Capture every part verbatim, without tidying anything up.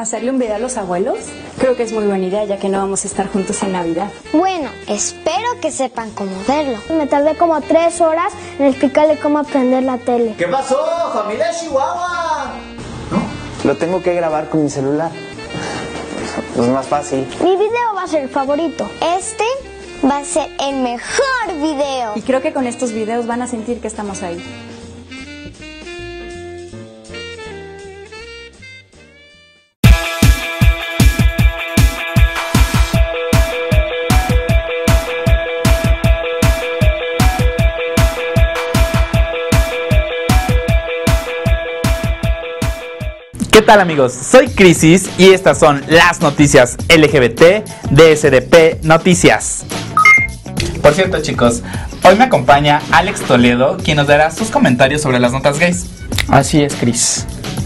¿Hacerle un video a los abuelos? Creo que es muy buena idea, ya que no vamos a estar juntos en Navidad. Bueno, espero que sepan cómo verlo. Me tardé como tres horas en explicarle cómo prender la tele. ¿Qué pasó, familia de Chihuahua? ¿No? Lo tengo que grabar con mi celular. Es más fácil. Mi video va a ser el favorito. Este va a ser el mejor video. Y creo que con estos videos van a sentir que estamos ahí. ¿Qué tal, amigos? Soy Crisis y estas son las noticias L G B T de S D P Noticias. Por cierto, chicos, hoy me acompaña Alex Toledo, quien nos dará sus comentarios sobre las notas gays. Así es, Cris.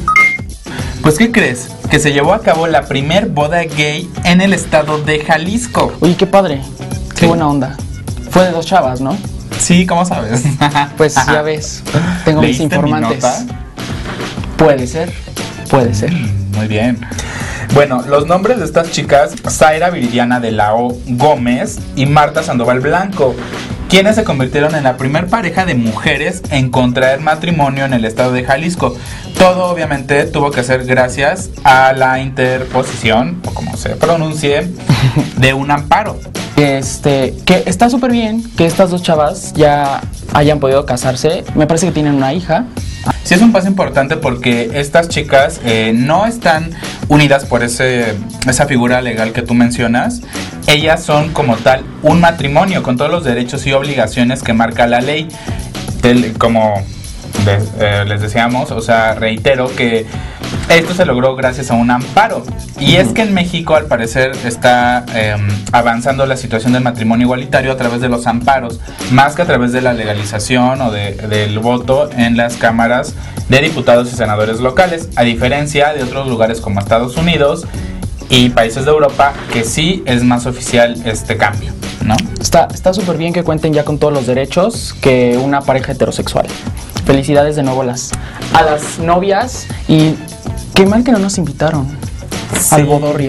Pues, ¿qué crees? Que se llevó a cabo la primer boda gay en el estado de Jalisco. Oye, qué padre, qué Sí. buena onda. Fue de dos chavas, ¿no? Sí, ¿cómo sabes? Pues ya ves, tengo mis ¿Leíste informantes. mi nota? Puede ser, puede ser. Muy bien. Bueno, los nombres de estas chicas: Zaira Viridiana de la O Gómez y Marta Sandoval Blanco, quienes se convirtieron en la primer pareja de mujeres en contraer matrimonio en el estado de Jalisco. Todo obviamente tuvo que ser gracias a la interposición, o como se pronuncie, de un amparo. Este, que está súper bien que estas dos chavas ya hayan podido casarse. Me parece que tienen una hija. Sí, es un paso importante porque estas chicas eh, no están unidas por ese, esa figura legal que tú mencionas. Ellas son como tal un matrimonio con todos los derechos y obligaciones que marca la ley. Del, como de, eh, les decíamos, o sea, reitero que esto se logró gracias a un amparo. Y es que en México, al parecer, está eh, avanzando la situación del matrimonio igualitario a través de los amparos, más que a través de la legalización o de, del voto en las cámaras de diputados y senadores locales, a diferencia de otros lugares como Estados Unidos y países de Europa, que sí es más oficial este cambio, ¿no? Está está súper bien que cuenten ya con todos los derechos que una pareja heterosexual. Felicidades de nuevo a las, a las novias y qué mal que no nos invitaron Sí. al bodorrio.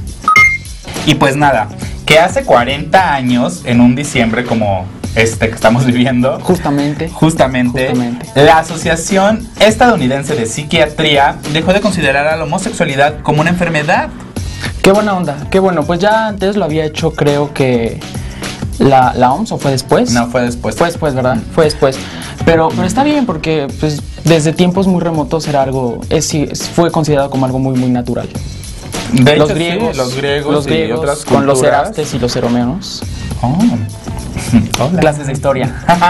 Y pues nada, que hace cuarenta años, en un diciembre como este que estamos viviendo, Justamente. Justamente, Justamente. la Asociación Estadounidense de Psiquiatría dejó de considerar a la homosexualidad como una enfermedad. Qué buena onda, qué bueno. Pues ya antes lo había hecho, creo que la, la O M S, ¿o fue después? No, fue después. Fue después, ¿verdad? Fue después. Pero, pero está bien porque pues desde tiempos muy remotos era algo, es, es- fue considerado como algo muy, muy natural. De Los hecho, sí, griegos, los griegos, los y griegos otras con los culturas. erastes y los eromeanos. Oh. Hola. Clases de historia.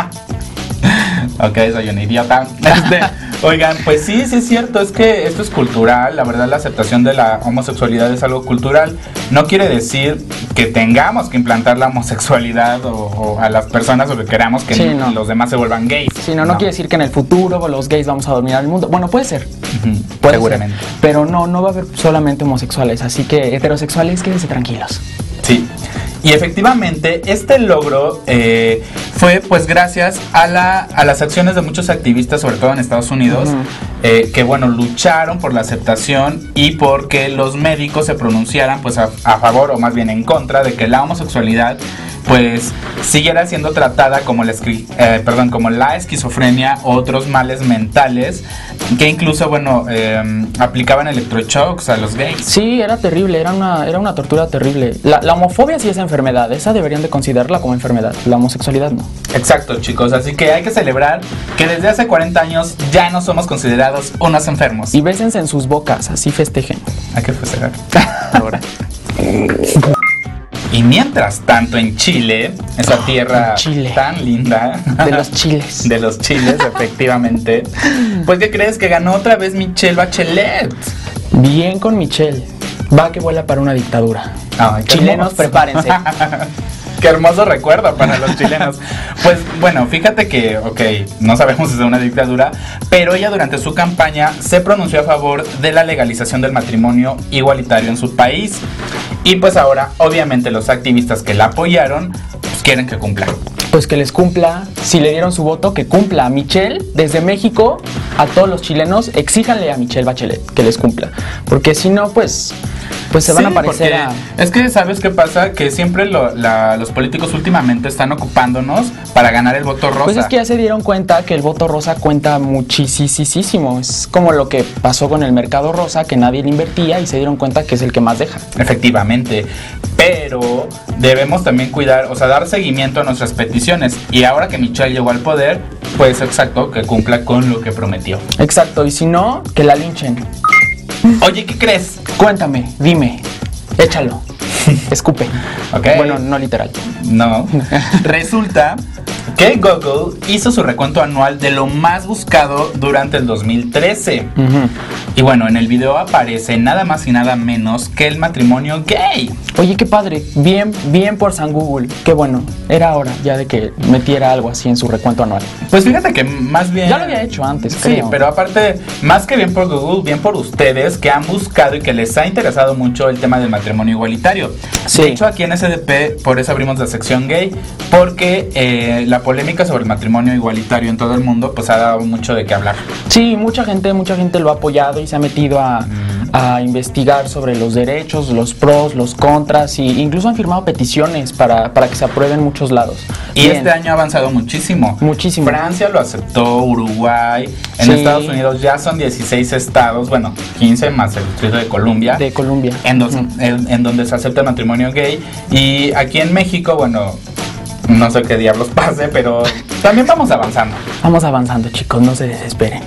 Ok, soy un idiota. Este, oigan, pues sí, sí es cierto, es que esto es cultural. La verdad, la aceptación de la homosexualidad es algo cultural. No quiere decir que tengamos que implantar la homosexualidad o, o a las personas o que queramos que Sí, no. los demás se vuelvan gays. Sí, no, no, quiere decir que en el futuro los gays vamos a dominar el mundo. Bueno, puede ser. Ujú, Puede seguramente. ser, pero no, no va a haber solamente homosexuales. Así que heterosexuales, quédense tranquilos. Sí, y efectivamente este logro eh, fue pues gracias a, la, a las acciones de muchos activistas, sobre todo en Estados Unidos, Ujú. eh, que bueno, lucharon por la aceptación y porque los médicos se pronunciaran pues a, a favor o más bien en contra de que la homosexualidad pues siguiera siendo tratada como la, esqui- eh, perdón, como la esquizofrenia o otros males mentales, que incluso bueno eh, aplicaban electroshocks a los gays. Sí, era terrible, era una, era una tortura terrible. La, la homofobia sí es enfermedad, esa deberían de considerarla como enfermedad. La homosexualidad no. Exacto, chicos, así que hay que celebrar que desde hace cuarenta años ya no somos considerados unos enfermos. Y bésense en sus bocas, así festejen. Hay que festejar ahora. Y mientras tanto en Chile, esa tierra En Chile. tan linda De los chiles. de los chiles, efectivamente, pues ¿qué crees? Que ganó otra vez Michelle Bachelet. Bien con Michelle. Va que vuela para una dictadura. Ay, qué Chilenos, hermoso. prepárense. Qué hermoso recuerdo para los chilenos. Pues bueno, fíjate que, ok, no sabemos si es una dictadura, pero ella durante su campaña se pronunció a favor de la legalización del matrimonio igualitario en su país. Y pues ahora, obviamente, los activistas que la apoyaron pues, quieren que cumpla. Pues que les cumpla, si le dieron su voto, que cumpla. Michelle, desde México, a todos los chilenos, exíjanle a Michelle Bachelet que les cumpla, porque si no, pues, pues se van Sí, a parecer a... Es que, ¿sabes qué pasa? Que siempre lo, la, los políticos últimamente están ocupándonos para ganar el voto rosa. Pues es que ya se dieron cuenta que el voto rosa cuenta muchísimo. Es como lo que pasó con el mercado rosa, que nadie le invertía y se dieron cuenta que es el que más deja. Efectivamente, pero debemos también cuidar, o sea, dar seguimiento a nuestras peticiones. Y ahora que Michelle llegó al poder, pues exacto, que cumpla con lo que prometió. Exacto, y si no, que la linchen. Oye, ¿qué crees? Cuéntame, dime, échalo, escupe. Ok. Bueno, no literal. No. Resulta que Google hizo su recuento anual de lo más buscado durante el dos mil trece. Uh-huh. Y bueno, en el video aparece nada más y nada menos que el matrimonio gay. Oye, qué padre, bien, bien por San Google. Qué bueno, era hora ya de que metiera algo así en su recuento anual. Pues fíjate que más bien... Ya lo había hecho antes, Sí, creo. pero aparte, más que bien por Google, bien por ustedes que han buscado y que les ha interesado mucho el tema del matrimonio igualitario. Sí. De hecho, aquí en S D P, por eso abrimos la sección gay, porque eh, la polémica sobre el matrimonio igualitario en todo el mundo, pues ha dado mucho de qué hablar. Sí, mucha gente, mucha gente lo ha apoyado y se ha metido a, mm. a investigar sobre los derechos, los pros, los contras, y incluso han firmado peticiones para, para que se apruebe en muchos lados. Y Bien. Este año ha avanzado muchísimo. Muchísimo. Francia lo aceptó, Uruguay, en Sí. Estados Unidos ya son dieciséis estados, bueno, quince más el distrito de Columbia. De Columbia. En, dos, Mm. en, en donde se acepta el matrimonio gay. Y aquí en México, bueno, no sé qué diablos pase, pero también vamos avanzando. Vamos avanzando, chicos, no se desesperen.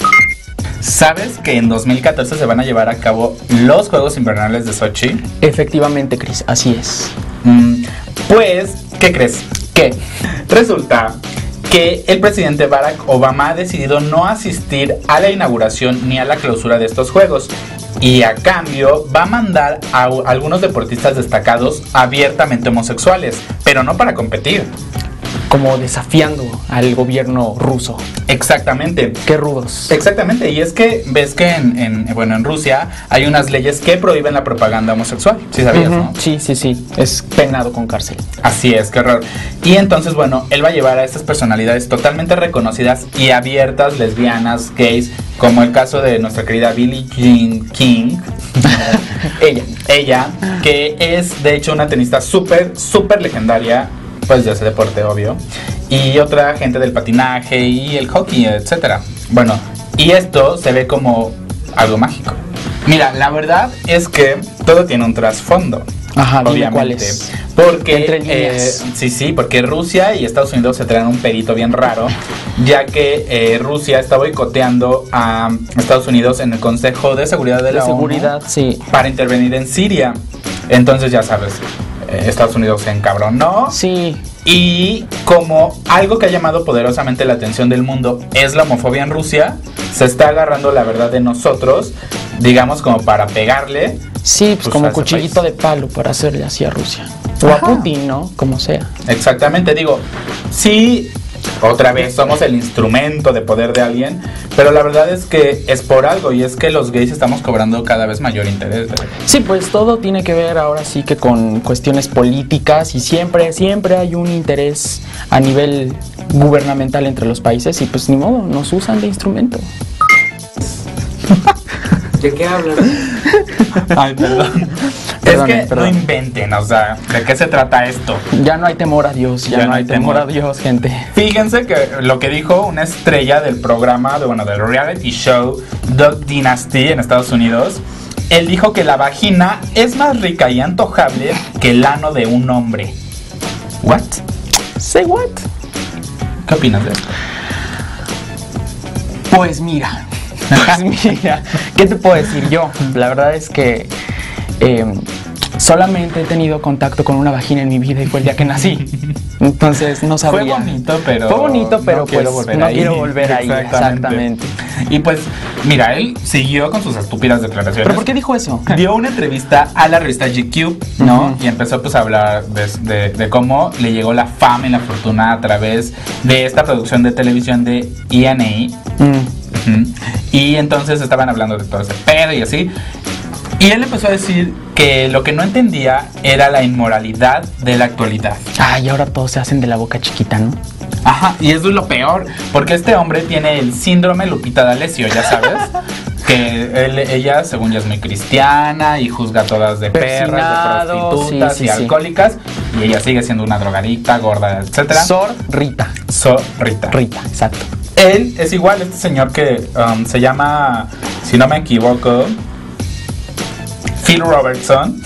¿Sabes que en dos mil catorce se van a llevar a cabo los Juegos Invernales de Sochi? Efectivamente, Cris, así es. Mm, pues, ¿qué crees? ¿Qué? Resulta que el presidente Barack Obama ha decidido no asistir a la inauguración ni a la clausura de estos Juegos. Y a cambio va a mandar a algunos deportistas destacados abiertamente homosexuales, pero no para competir. Como desafiando al gobierno ruso. Exactamente. Qué rudos. Exactamente, y es que ves que en, en, bueno, en Rusia hay unas leyes que prohíben la propaganda homosexual. ¿Sí sabías, Uh-huh. no? Sí, sí, sí. Es penado con cárcel. Así es, qué horror. Y entonces, bueno, él va a llevar a estas personalidades totalmente reconocidas y abiertas, lesbianas, gays, como el caso de nuestra querida Billie Jean King. ella, ella, que es de hecho una tenista súper, súper legendaria, pues de ese deporte, obvio. Y otra gente del patinaje y el hockey, etcétera. Bueno, y esto se ve como algo mágico. Mira, la verdad es que todo tiene un trasfondo. Ajá, dime obviamente. cuál es. Porque, Entre eh, líneas. sí, sí, porque Rusia y Estados Unidos se traen un perito bien raro, ya que eh, Rusia está boicoteando a Estados Unidos en el Consejo de Seguridad de, De la seguridad, ONU sí. para intervenir en Siria. Entonces, ya sabes, eh, Estados Unidos se encabronó. Sí. Y como algo que ha llamado poderosamente la atención del mundo es la homofobia en Rusia, se está agarrando la verdad de nosotros, digamos, como para pegarle. Sí, pues, Pues, a como ese cuchillito país. de palo para hacerle así a Rusia. O a Ajá. Putin, ¿no? Como sea. Exactamente, digo, sí, otra vez somos el instrumento de poder de alguien, pero la verdad es que es por algo, y es que los gays estamos cobrando cada vez mayor interés. ¿Verdad? Sí, pues todo tiene que ver ahora sí que con cuestiones políticas, y siempre, siempre hay un interés a nivel gubernamental entre los países, y pues ni modo, nos usan de instrumento. ¿De qué hablas? Ay, perdón. Perdone, es que perdone. no inventen, o sea, ¿de qué se trata esto? Ya no hay temor a Dios, ya, no hay temor, a Dios, gente. Fíjense que lo que dijo una estrella del programa, de, bueno, del reality show Duck Dynasty en Estados Unidos, él dijo que la vagina es más rica y antojable que el ano de un hombre. ¿What? Say what? ¿Qué opinas de eso? Pues mira, pues mira, ¿qué te puedo decir yo? La verdad es que eh, solamente he tenido contacto con una vagina en mi vida y fue el día que nací. Entonces no sabría. Fue bonito, pero Fue bonito, pero no pues quiero volver no ahí. quiero volver ahí. Exactamente. Exactamente. Y pues, mira, él siguió con sus estúpidas declaraciones. ¿Pero por qué dijo eso? Dio una entrevista a la revista G Q, ¿no? Ujú. Y empezó pues a hablar de, de, de cómo le llegó la fama y la fortuna a través de esta producción de televisión de E and A. Mm. Ujú. Y entonces estaban hablando de todo ese pedo y así. Y él empezó a decir que lo que no entendía era la inmoralidad de la actualidad. Ay, ahora todos se hacen de la boca chiquita, ¿no? Ajá, y eso es lo peor, porque este hombre tiene el síndrome Lupita D'Alessio, ya sabes. Que él, ella, según ya es muy cristiana y juzga a todas de perras, de prostitutas sí, sí, y sí. alcohólicas. Y ella sigue siendo una drogadicta, gorda, etcétera. Sor Rita. Sor Rita. Rita, exacto. Él es igual, este señor que um, se llama, si no me equivoco, Phil Robertson.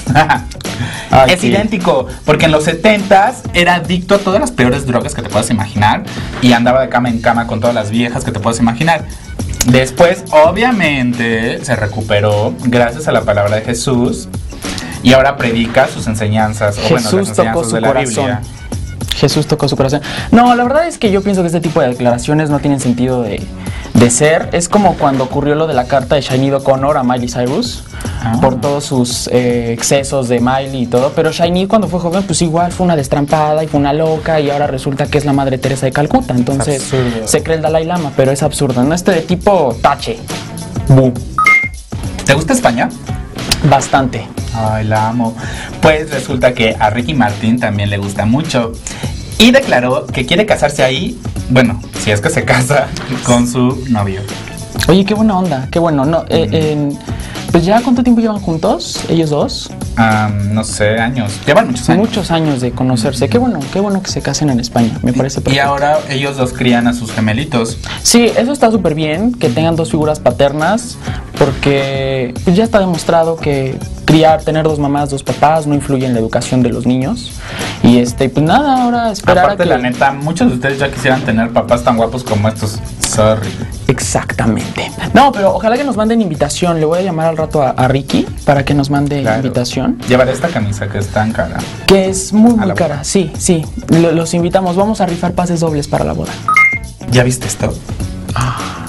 Ay, es sí. idéntico, porque en los setentas era adicto a todas las peores drogas que te puedas imaginar y andaba de cama en cama con todas las viejas que te puedas imaginar. Después, obviamente, se recuperó gracias a la palabra de Jesús y ahora predica sus enseñanzas, o bueno, las enseñanzas de la Biblia. Jesús tocó su corazón. No, la verdad es que yo pienso que este tipo de declaraciones no tienen sentido de, de ser. Es como cuando ocurrió lo de la carta de Sinead O'Connor a Miley Cyrus, ah. por todos sus eh, excesos de Miley y todo. Pero Sinead cuando fue joven, pues igual fue una destrampada y fue una loca y ahora resulta que es la Madre Teresa de Calcuta. Entonces se cree el Dalai Lama, pero es absurdo, ¿no? Este de tipo tache. Boom. ¿Te gusta España? Bastante. Ay, la amo. Pues resulta que a Ricky Martin también le gusta mucho y declaró que quiere casarse ahí, bueno, si es que se casa con su novio. Oye, qué buena onda, qué bueno. No, eh, eh, pues ya, ¿cuánto tiempo llevan juntos ellos dos? Um, no sé, años. Llevan muchos años. Muchos años de conocerse. Qué bueno, qué bueno que se casen en España. Me parece perfecto. Y ahora ellos dos crían a sus gemelitos. Sí, eso está súper bien, que tengan dos figuras paternas, porque pues ya está demostrado que criar, tener dos mamás, dos papás no influye en la educación de los niños. Y este, pues nada, ahora esperar Aparte, a que... la neta, muchos de ustedes ya quisieran tener papás tan guapos como estos. Sorry. Exactamente. No, pero ojalá que nos manden invitación. Le voy a llamar al rato a, a Ricky para que nos mande claro. invitación. Llevaré esta camisa que es tan cara. Que es muy, muy cara. Boda. Sí, sí. L- los invitamos. Vamos a rifar pases dobles para la boda. ¿Ya viste esto? Ah.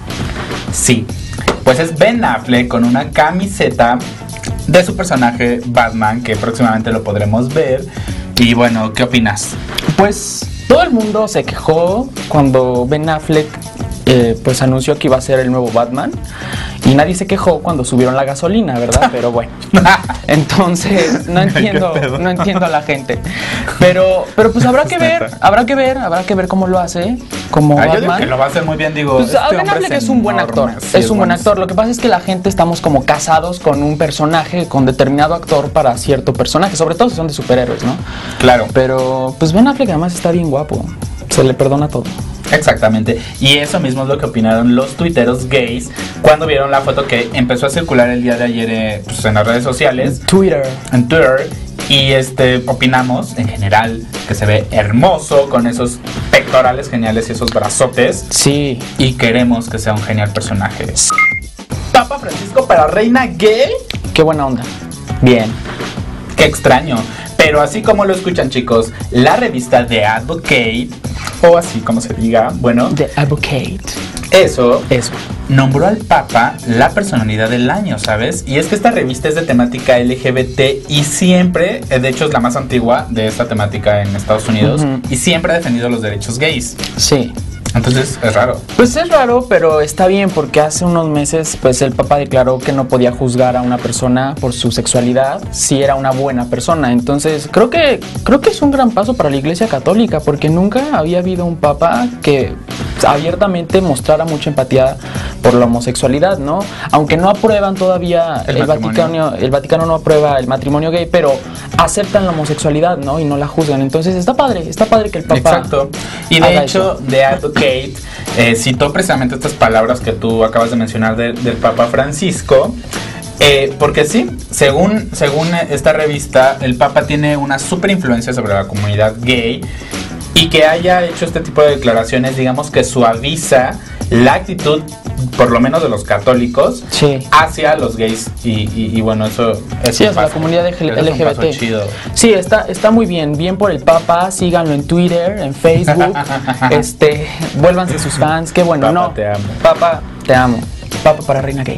Sí. Pues es Ben Affleck con una camiseta de su personaje Batman, que próximamente lo podremos ver. Y bueno, ¿qué opinas? Pues todo el mundo se quejó cuando Ben Affleck eh, pues anunció que iba a ser el nuevo Batman. Y nadie se quejó cuando subieron la gasolina, ¿verdad? Pero bueno. Entonces, no entiendo, no entiendo a la gente. Pero, pero pues habrá que ver, habrá que ver, habrá que ver cómo lo hace como ah, Batman. Yo digo que lo va a hacer muy bien, digo. Pues, este Ben Affleck es, es un buen actor, sí, es un buen actor. Lo que pasa es que la gente estamos como casados con un personaje, con determinado actor para cierto personaje, sobre todo si son de superhéroes, ¿no? Claro. Pero pues Ben Affleck además está bien guapo, se le perdona todo. Exactamente, y eso mismo es lo que opinaron los tuiteros gays cuando vieron la foto que empezó a circular el día de ayer eh, pues en las redes sociales. Twitter. En Twitter. Y este opinamos en general que se ve hermoso con esos pectorales geniales y esos brazotes. Sí. Y queremos que sea un genial personaje. Papa Francisco para reina gay. Qué buena onda. Bien. Qué extraño. Pero así como lo escuchan, chicos, la revista The Advocate, o así como se diga, bueno, The Advocate, eso, eso, nombró al Papa la personalidad del año, ¿sabes? Y es que esta revista es de temática L G B T y siempre, de hecho es la más antigua de esta temática en Estados Unidos, uh-huh. y siempre ha defendido los derechos gays. Sí. Entonces es raro. Pues es raro, pero está bien porque hace unos meses pues el Papa declaró que no podía juzgar a una persona por su sexualidad si era una buena persona. Entonces creo que creo que es un gran paso para la Iglesia Católica porque nunca había habido un Papa que abiertamente mostrara mucha empatía por la homosexualidad, ¿no? Aunque no aprueban todavía el, el Vaticano, el Vaticano no aprueba el matrimonio gay, pero aceptan la homosexualidad, ¿no? Y no la juzgan. Entonces está padre, está padre que el Papa. Exacto. Y de hecho, The Advocate eh, citó precisamente estas palabras que tú acabas de mencionar de, del Papa Francisco. Eh, porque sí, según, según esta revista, el Papa tiene una súper influencia sobre la comunidad gay. Y que haya hecho este tipo de declaraciones, digamos que suaviza la actitud, por lo menos de los católicos, sí. hacia los gays. Y, y, y bueno, eso es sí, hacia la comunidad L G B T. Chido. Sí, está, está muy bien. Bien por el Papa. Síganlo en Twitter, en Facebook. este, vuélvanse sus fans. Qué bueno, Papa, no. te amo. Papa, te amo. Papa para reina gay.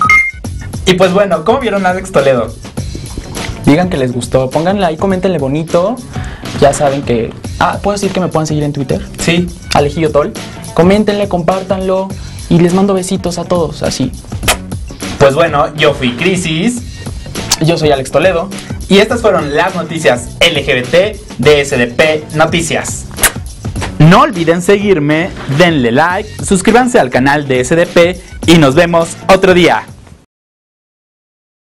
Y pues bueno, ¿cómo vieron a Alex Toledo? Digan que les gustó. Pónganle ahí, coméntenle bonito. Ya saben que... Ah, ¿puedo decir que me puedan seguir en Twitter? Sí. Alejillo Tol. Coméntenle, compártanlo y les mando besitos a todos, así. Pues bueno, yo fui Crisis. Yo soy Alex Toledo. Y estas fueron las noticias L G B T de S D P Noticias. No olviden seguirme, denle like, suscríbanse al canal de S D P y nos vemos otro día.